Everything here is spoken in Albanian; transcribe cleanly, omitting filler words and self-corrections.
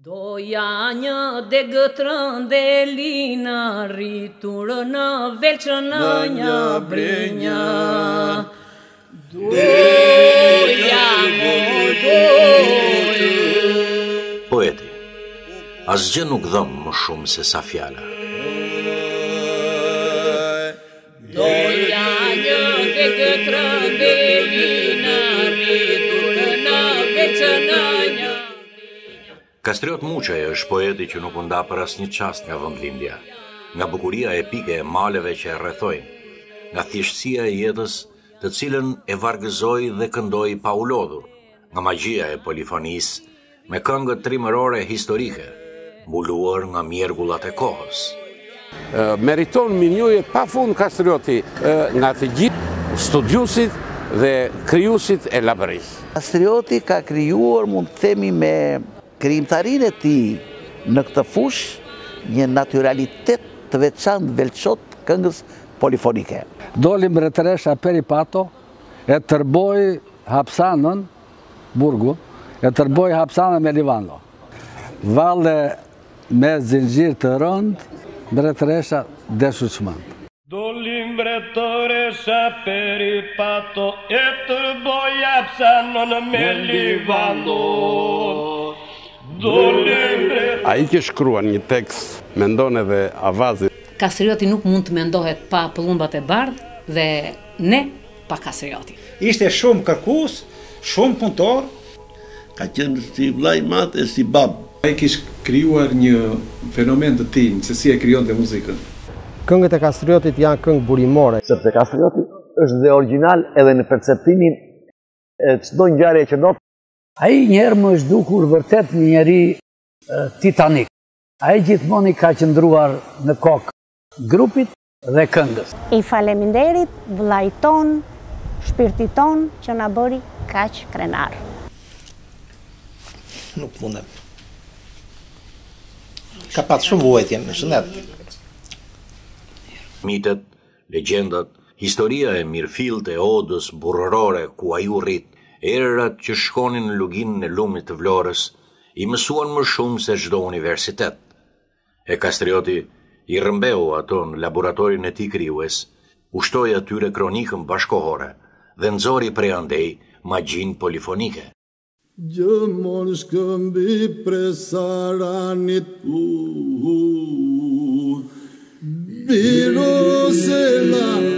Doja një degëtrën dhe lina, rritur në Velçë në një brinja. Doja më doja. Poeti, asgjë nuk dhëm më shumë se sa fjala. Doja një degëtrën dhe lina, rritur në Velçë në një. Kastriot Muçaj është poeti që nuk u nda për asnjë çast nga vendlindja, nga bukuria epike e maleve që e rrethojnë, nga thjeshtësia e jetës, të cilën e vargëzoi dhe këndoi pa u lodhur, nga magjia e polifonisë, me këngët trimërore historike, mbuluar nga mjergullat e kohës. Meriton minjoje pafund Kastrioti nga të gjithë studiusit dhe krijuesit e labërisë. Kastrioti ka krijuar, mund të themi, me krijimtarinë e tij në këtë fushë një naturalitet të veçantë velçot këngës polifonike. Doli mbretëresha Peripato, e tërboi hapsanën, burgu, e tërboi hapsanën me Livano. Valle me zinxhir të rënd, mbretëresha deshuçmën. Doli mbretëresha Peripato, e tërboi hapsanën me Livano. Ai që shkruan një tekst mendon edhe avazit. Kastrioti nuk mund të mendohet pa pëllumbat e bardhë dhe ne pa Kastrioti. Ishte shumë kërkues, shumë punëtor. Ka qenë si vllai mat e si bab. Ai kishte krijuar një fenomen të tij, se si e krijonte muzikën. Këngët e Kastriotit janë këngë burimore. Sepse Kastrioti është dhe original edhe në perceptimin e çdo ngjarje që do. Ai njerë më është dukur vërtet një njeri titanik. Ai gjithmonë ka qëndruar në kokë grupit dhe këngës. I faleminderit vllait ton, shpirtit ton që na bëri kaq krenar. Nuk mundem. Ka pat shumë vuajtje në shëndet. Mitet, legjendat, historia e mirëfillt e odës burrërore ku ai u rrit, erërat që shkonin në luginën e lumit të Vlorës, i mësuan më shumë se çdo universitet. E Kastrioti i rrëmbeu ato në laboratorin e tij krijues, ushtoi atyre kronikën bashkohore dhe nxori prej andej magjin polifonike. Gjëmon shkëmbi presaranit Biro se la